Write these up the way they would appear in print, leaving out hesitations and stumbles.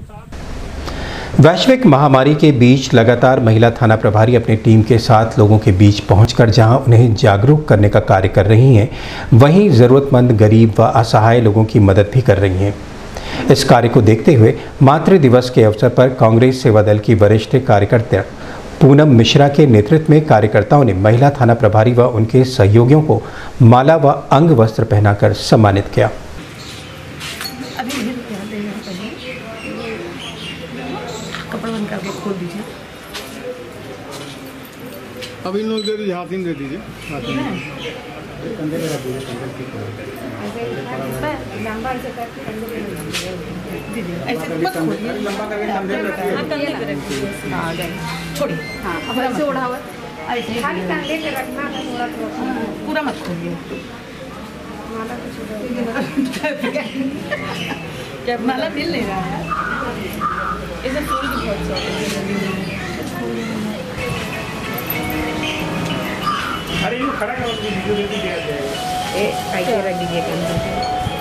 वैश्विक महामारी के बीच लगातार महिला थाना प्रभारी अपनी टीम के साथ लोगों के बीच पहुंचकर जहां उन्हें जागरूक करने का कार्य कर रही हैं, वहीं ज़रूरतमंद गरीब व असहाय लोगों की मदद भी कर रही हैं। इस कार्य को देखते हुए मातृ दिवस के अवसर पर कांग्रेस सेवा दल की वरिष्ठ कार्यकर्ता पूनम मिश्रा के नेतृत्व में कार्यकर्ताओं ने महिला थाना प्रभारी व उनके सहयोगियों को माला व अंग वस्त्र पहनाकर सम्मानित किया। कपड़ा बंद करके खोल दीजिए। अब इन लोग दे दीजिए, हाथ दे दीजिए, कंधे पे रख दीजिए, लंबा ऐसे करके कंधे पे दीजिए, ऐसे मत खोलिए, लंबा करके कंधे पे रखिए। हां छोड़िए, हां अब ऐसे उड़ा हुआ ऐसे खाली कंधे पे रखना है, थोड़ा थोड़ा पूरा मत खोलिए। माला को छोड़ो, क्या माला मिल नहीं रहा है, इसे फूल की बहुत शौक। अरे ये खड़ा करो, वीडियो दे दिया जाएगा। ए ऐसे रख दीजिए कंधे पे।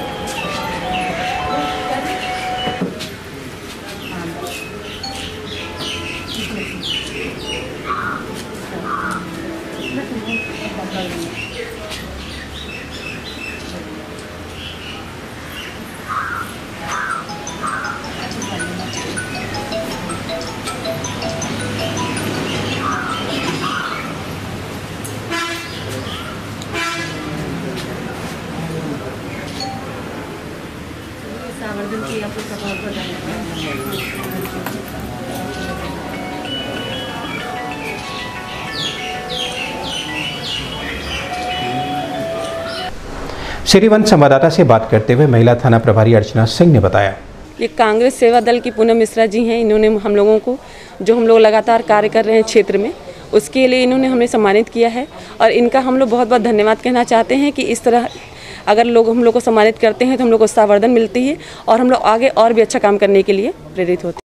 सावर्धन की आपको सफल हो जाएगा। श्रीवन संवाददाता से बात करते हुए महिला थाना प्रभारी अर्चना सिंह ने बताया, ये कांग्रेस सेवा दल की पूनम मिश्रा जी हैं। इन्होंने हम लोगों को, जो हम लोग लगातार कार्य कर रहे हैं क्षेत्र में, उसके लिए इन्होंने हमें सम्मानित किया है और इनका हम लोग बहुत बहुत धन्यवाद कहना चाहते हैं कि इस तरह अगर लोग हम लोग को सम्मानित करते हैं तो हम लोग को सावर्धन मिलती है और हम लोग आगे और भी अच्छा काम करने के लिए प्रेरित होते हैं।